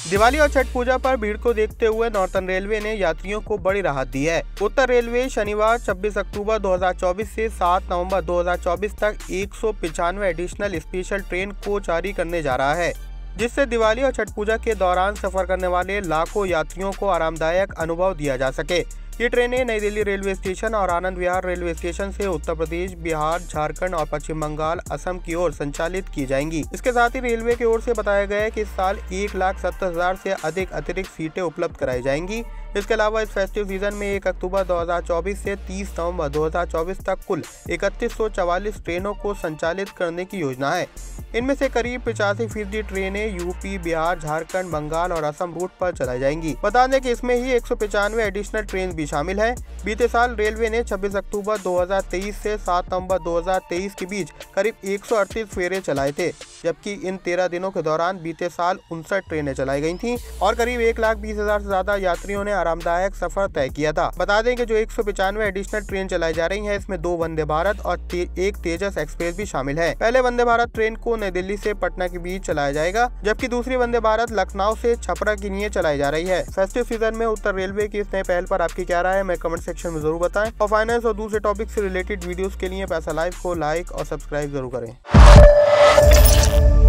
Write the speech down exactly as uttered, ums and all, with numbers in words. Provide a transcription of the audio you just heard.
दिवाली और छठ पूजा पर भीड़ को देखते हुए नॉर्थर्न रेलवे ने यात्रियों को बड़ी राहत दी है। उत्तर रेलवे शनिवार छब्बीस अक्टूबर दो हज़ार चौबीस से सात नवंबर दो हज़ार चौबीस तक एक सौ पचानवे एडिशनल स्पेशल ट्रेन को जारी करने जा रहा है, जिससे दिवाली और छठ पूजा के दौरान सफर करने वाले लाखों यात्रियों को आरामदायक अनुभव दिया जा सके। ये ट्रेनें नई दिल्ली रेलवे स्टेशन और आनंद विहार रेलवे स्टेशन से उत्तर प्रदेश, बिहार, झारखंड और पश्चिम बंगाल, असम की ओर संचालित की जाएंगी। इसके साथ ही रेलवे की ओर से बताया गया है कि इस साल एक लाख सत्तर हजार से अधिक अतिरिक्त सीटें उपलब्ध कराई जाएंगी। इसके अलावा इस फेस्टिव सीजन में एक अक्टूबर दो हज़ार चौबीस से तीस नवंबर दो हज़ार चौबीस तक कुल इकतीस सौ चवालीस ट्रेनों को संचालित करने की योजना है। इनमें से करीब पिचासी फीसदी ट्रेनें यूपी, बिहार, झारखंड, बंगाल और असम रूट पर चलाई जाएंगी। बता दें कि इसमें ही एक सौ पचानवे एडिशनल ट्रेन भी शामिल है। बीते साल रेलवे ने छब्बीस अक्टूबर दो हज़ार तेईस से सात नवंबर दो हज़ार तेईस के बीच करीब एक सौ अड़तीस फेरे चलाए थे, जबकि इन तेरह दिनों के दौरान बीते साल उनसठ ट्रेनें चलाई गई थीं और करीब एक लाख बीस हजार से ज्यादा यात्रियों ने आरामदायक सफर तय किया था। बता दें कि जो एक सौ पचानवे एडिशनल ट्रेन चलाई जा रही है, इसमें दो वंदे भारत और ते, एक तेजस एक्सप्रेस भी शामिल है। पहले वंदे भारत ट्रेन को नई दिल्ली से पटना के बीच चलाया जाएगा, जबकि दूसरी वंदे भारत लखनऊ से छपरा के लिए चलाई जा रही है। फेस्टिव सीजन में उत्तर रेलवे की इस नए पहल पर आपकी क्या राय है, मैं कमेंट सेक्शन में जरूर बताएं। और फाइनेंस और दूसरे टॉपिक से रिलेटेड वीडियोस के लिए पैसा लाइव को लाइक और सब्सक्राइब जरूर करें।